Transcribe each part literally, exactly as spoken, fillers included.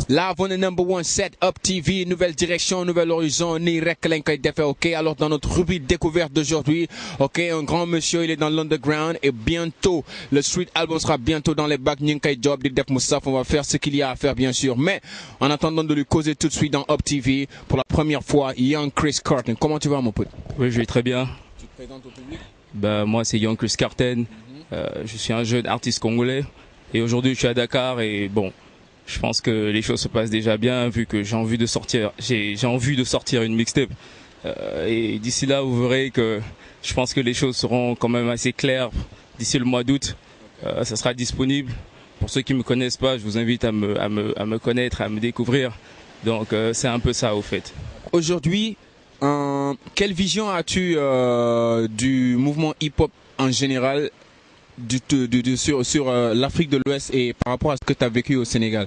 Live on the number one set Up T V, nouvelle direction, nouvel horizon, ni rek lañ koy defee, ok. Alors dans notre rubrique découverte d'aujourd'hui, ok, un grand monsieur, il est dans l'underground et bientôt le street album sera bientôt dans les bacs. Ñu ngi koy job di def Moustapha, on va faire ce qu'il y a à faire bien sûr. Mais en attendant de lui causer tout de suite dans Up T V pour la première fois, Young Chris Carton. Comment tu vas mon pote? Oui, je vais très bien. Tu te présentes au public? Ben, moi c'est Young Chris Carton. Mm-hmm. euh, je suis un jeune artiste congolais et aujourd'hui je suis à Dakar et bon. Je pense que les choses se passent déjà bien vu que j'ai envie de sortir, j'ai, j'ai envie de sortir une mixtape. Euh, et d'ici là, vous verrez que je pense que les choses seront quand même assez claires d'ici le mois d'août. Euh, ça sera disponible. Pour ceux qui me connaissent pas, je vous invite à me, à me, à me connaître, à me découvrir. Donc euh, c'est un peu ça au fait. Aujourd'hui, euh, quelle vision as-tu euh, du mouvement hip-hop en général? Du, du, du, sur, sur euh, l'Afrique de l'Ouest et par rapport à ce que tu as vécu au Sénégal?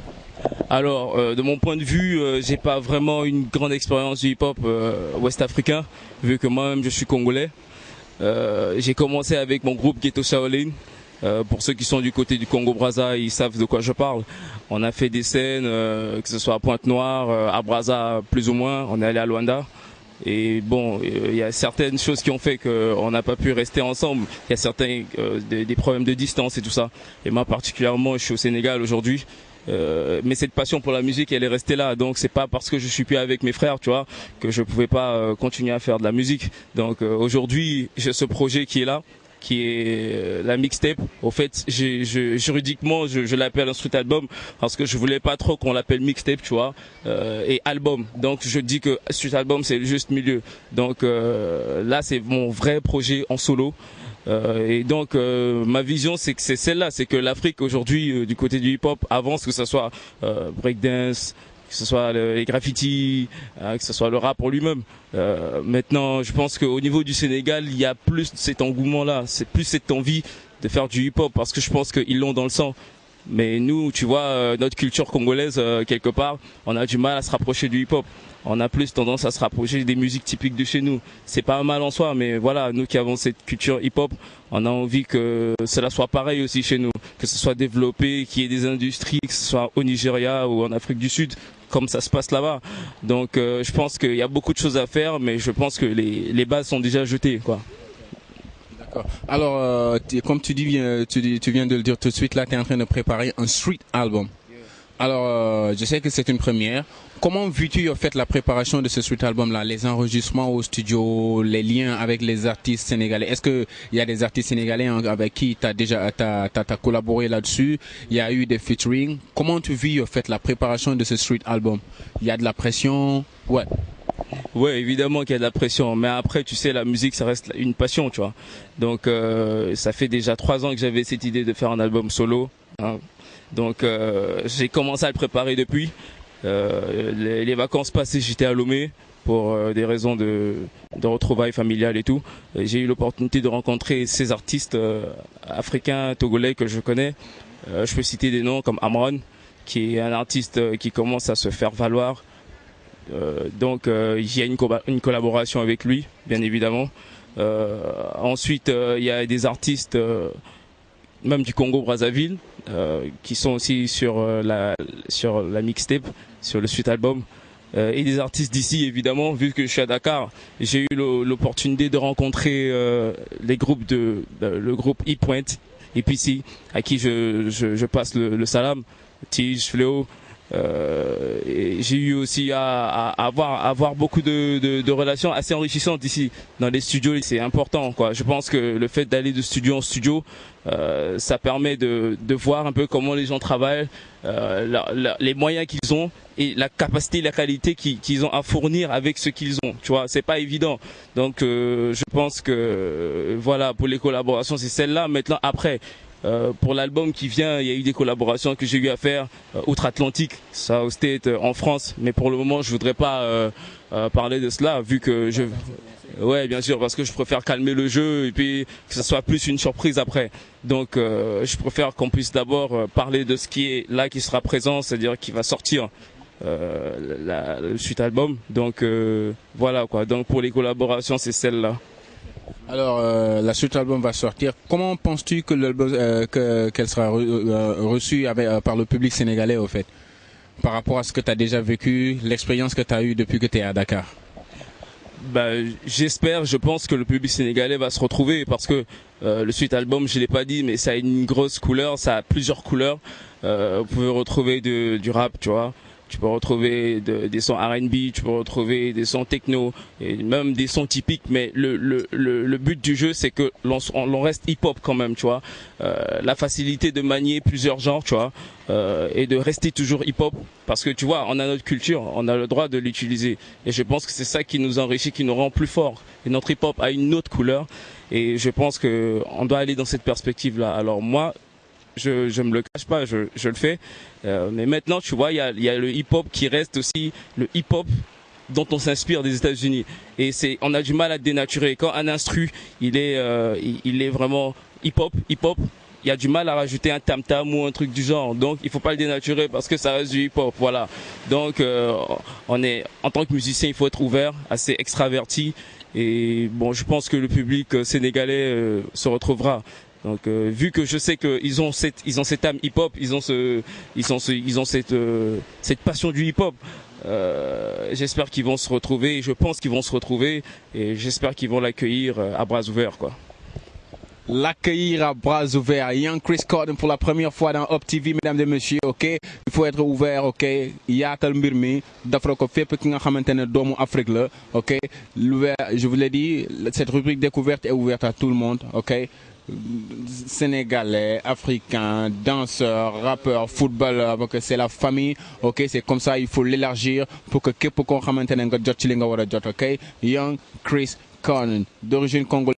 Alors, euh, de mon point de vue, euh, j'ai pas vraiment une grande expérience du hip-hop euh, ouest-africain, vu que moi-même je suis congolais. Euh, j'ai commencé avec mon groupe Ghetto Shaolin. Euh, pour ceux qui sont du côté du Congo-Brazza, ils savent de quoi je parle. On a fait des scènes, euh, que ce soit à Pointe-Noire, euh, à Brazza plus ou moins. On est allé à Luanda. Et bon, il y a certaines choses qui ont fait qu'on n'a pas pu rester ensemble. Il y a certains euh, des, des problèmes de distance et tout ça. Et moi particulièrement, je suis au Sénégal aujourd'hui. Euh, mais cette passion pour la musique, elle est restée là. Donc c'est pas parce que je suis plus avec mes frères, tu vois, que je pouvais pas euh, continuer à faire de la musique. Donc euh, aujourd'hui, j'ai ce projet qui est là, qui est la mixtape. Au fait, j'ai, je, juridiquement, je, je l'appelle un street album parce que je voulais pas trop qu'on l'appelle mixtape, tu vois, euh, et album. Donc je dis que street album c'est le juste milieu. Donc euh, là c'est mon vrai projet en solo. Euh, et donc euh, ma vision c'est que c'est celle-là, c'est que l'Afrique aujourd'hui euh, du côté du hip-hop avance, que ce soit euh, breakdance, que ce soit le, les graffitis, hein, que ce soit le rap en lui-même. Euh, maintenant, je pense qu'au niveau du Sénégal, il y a plus cet engouement-là, c'est plus cette envie de faire du hip-hop, parce que je pense qu'ils l'ont dans le sang. Mais nous, tu vois, euh, notre culture congolaise, euh, quelque part, on a du mal à se rapprocher du hip-hop. On a plus tendance à se rapprocher des musiques typiques de chez nous. C'est pas mal en soi, mais voilà, nous qui avons cette culture hip-hop, on a envie que cela soit pareil aussi chez nous, que ce soit développé, qu'il y ait des industries, que ce soit au Nigeria ou en Afrique du Sud, comme ça se passe là-bas. Donc euh, je pense qu'il y a beaucoup de choses à faire, mais je pense que les, les bases sont déjà jetées, quoi. D'accord. Alors, euh, comme tu, dis, tu, tu viens de le dire tout de suite, là, tu es en train de préparer un street album. Alors, euh, je sais que c'est une première. Comment vis-tu en fait la préparation de ce street album-là, les enregistrements au studio, les liens avec les artistes sénégalais? Est-ce qu'il y a des artistes sénégalais avec qui tu as déjà t'as, t'as, t'as collaboré là-dessus? Il y a eu des featuring. Comment tu vis en fait la préparation de ce street album? Il y a de la pression? Ouais. Ouais, évidemment qu'il y a de la pression, mais après, tu sais, la musique, ça reste une passion, tu vois. Donc, euh, ça fait déjà trois ans que j'avais cette idée de faire un album solo, hein. Donc, euh, j'ai commencé à le préparer depuis. Euh, les, les vacances passées, j'étais à Lomé pour euh, des raisons de, de retrouvailles familiales et tout. Et j'ai eu l'opportunité de rencontrer ces artistes euh, africains, togolais que je connais. Euh, je peux citer des noms comme Amron, qui est un artiste euh, qui commence à se faire valoir. Euh, donc euh, il y a une, co- une collaboration avec lui, bien évidemment. Euh, ensuite, euh, il y a des artistes, euh, même du Congo-Brazzaville, euh, qui sont aussi sur euh, la sur la mixtape, sur le suite album. Euh, et des artistes d'ici, évidemment, vu que je suis à Dakar, j'ai eu l'opportunité de rencontrer euh, les groupes de, de le groupe E-Point, E P C, à qui je je, je passe le, le salam, Tige, Fléau. Euh, et j'ai eu aussi à, à avoir, à avoir beaucoup de, de, de relations assez enrichissantes ici dans les studios. C'est important, quoi. Je pense que le fait d'aller de studio en studio, euh, ça permet de, de voir un peu comment les gens travaillent, euh, la, la, les moyens qu'ils ont et la capacité, la qualité qu'ils, qu'ils ont à fournir avec ce qu'ils ont. Tu vois, c'est pas évident. Donc, euh, je pense que euh, voilà, pour les collaborations, c'est celle-là. Maintenant, après. Euh, pour l'album qui vient, il y a eu des collaborations que j'ai eu à faire euh, outre-Atlantique, ça au State, euh, en France. Mais pour le moment, je voudrais pas euh, euh, parler de cela, vu que je, ouais, bien sûr, parce que je préfère calmer le jeu et puis que ça soit plus une surprise après. Donc, euh, je préfère qu'on puisse d'abord euh, parler de ce qui est là, qui sera présent, c'est-à-dire qui va sortir. Euh, la, le suite album. Donc euh, voilà quoi. Donc pour les collaborations, c'est celle-là. Alors, euh, la suite album va sortir. Comment penses-tu que l'album, euh, que, qu'elle sera re, euh, reçue avec, euh, par le public sénégalais, au fait? par rapport à ce que tu as déjà vécu, l'expérience que tu as eue depuis que tu es à Dakar? Bah, j'espère, je pense que le public sénégalais va se retrouver parce que euh, le suite album, je l'ai pas dit, mais ça a une grosse couleur, ça a plusieurs couleurs. Euh, vous pouvez retrouver de, du rap, tu vois. Tu peux retrouver de, des sons R and B, tu peux retrouver des sons techno et même des sons typiques. Mais le, le, le, le but du jeu, c'est que l'on, l'on reste hip-hop quand même, tu vois. Euh, la facilité de manier plusieurs genres, tu vois, euh, et de rester toujours hip-hop. Parce que tu vois, on a notre culture, on a le droit de l'utiliser. Et je pense que c'est ça qui nous enrichit, qui nous rend plus forts. Et notre hip-hop a une autre couleur. Et je pense que on doit aller dans cette perspective-là. Alors moi, je je me le cache pas, je je le fais. Euh, mais maintenant, tu vois, il y a il y a le hip-hop qui reste aussi le hip-hop dont on s'inspire des États-Unis. Et c'est on a du mal à dénaturer. Quand un instru, il est euh, il, il est vraiment hip-hop, hip-hop, il y a du mal à rajouter un tam-tam ou un truc du genre. Donc il faut pas le dénaturer parce que ça reste du hip-hop, voilà. Donc euh, on est en tant que musicien, il faut être ouvert, assez extraverti. Et bon, je pense que le public sénégalais euh, se retrouvera. Donc euh, vu que je sais qu'ils ont cette ils ont cette âme hip-hop, ils ont ce ils ont ce, ils ont cette euh, cette passion du hip-hop. Euh, j'espère qu'ils vont se retrouver, je pense qu'ils vont se retrouver et j'espère qu'ils vont l'accueillir à bras ouverts, quoi. L'accueillir à bras ouverts. Young Chris Corden pour la première fois dans Up T V, mesdames et messieurs, ok? Il faut être ouvert, ok? Yaatal mbir mi defal ko fépp ki nga xamantene doomu Afrique la, ok? L'ouvert, je vous l'ai dit, cette rubrique découverte est ouverte à tout le monde, ok? Sénégalais, africains, danseurs, rappeurs, footballeurs, donc c'est la famille, ok? C'est comme ça, il faut l'élargir pour que képp ko xamantene nga jot ci li nga wara jot, ok? Young Chris Corden, d'origine congolaise.